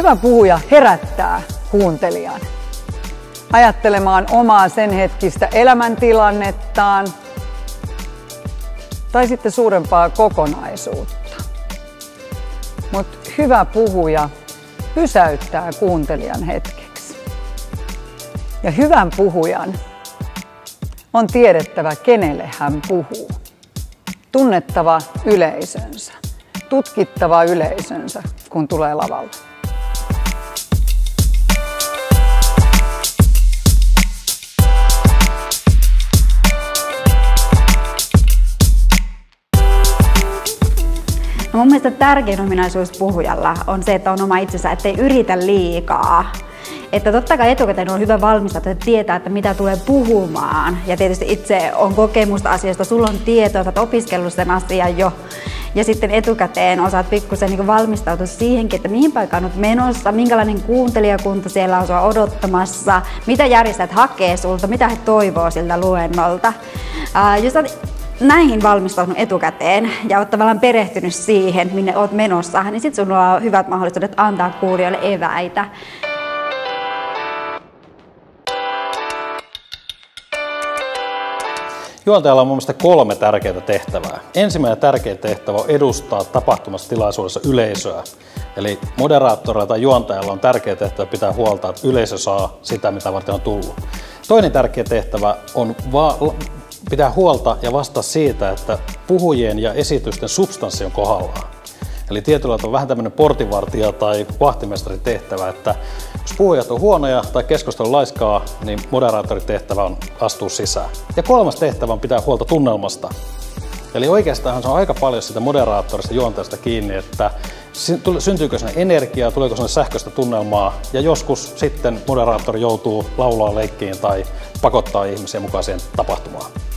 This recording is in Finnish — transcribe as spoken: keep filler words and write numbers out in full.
Hyvä puhuja herättää kuuntelijan ajattelemaan omaa sen hetkistä elämäntilannettaan tai sitten suurempaa kokonaisuutta. Mutta hyvä puhuja pysäyttää kuuntelijan hetkeksi. Ja hyvän puhujan on tiedettävä, kenelle hän puhuu. Tunnettava yleisönsä, tutkittava yleisönsä, kun tulee lavalle. No mun mielestä tärkein ominaisuus puhujalla on se, että on oma itsensä, ettei yritä liikaa. Että totta kai etukäteen on hyvä valmistautua, että tietää, että mitä tulee puhumaan. Ja tietysti itse on kokemusta asiasta, sulla on tietoa, olet opiskellut sen asian jo. Ja sitten etukäteen osaat pikkusen niin valmistautua siihenkin, että mihin paikkaan olet menossa, minkälainen kuuntelijakunta siellä on sua odottamassa, mitä järjestäjät hakee sulta, mitä he toivoo siltä luennolta. Uh, jos olet näihin valmistautunut etukäteen ja olet tavallaan perehtynyt siihen, minne olet menossa, niin sitten sinulla on hyvät mahdollisuudet antaa kuulijoille eväitä. Juontajalla on mun mielestä kolme tärkeää tehtävää. Ensimmäinen tärkeä tehtävä on edustaa tapahtumassa tilaisuudessa yleisöä. Eli moderaattorilla tai juontajalla on tärkeä tehtävä pitää huolta, että yleisö saa sitä, mitä varten on tullut. Toinen tärkeä tehtävä on pitää huolta ja vastata siitä, että puhujien ja esitysten substanssi on kohdallaan. Eli tietyllä on vähän tämmöinen portinvartija tai vahtimestarin tehtävä, että jos puhujat on huonoja tai keskustelu laiskaa, niin moderaattorin tehtävä on astua sisään. Ja kolmas tehtävä on pitää huolta tunnelmasta. Eli oikeastaan se on aika paljon sitä moderaattorista juontajasta kiinni, että syntyykö sinne energiaa, tuleeko sinne sähköistä tunnelmaa ja joskus sitten moderaattori joutuu laulaa leikkiin tai pakottaa ihmisiä mukaan siihen tapahtumaan.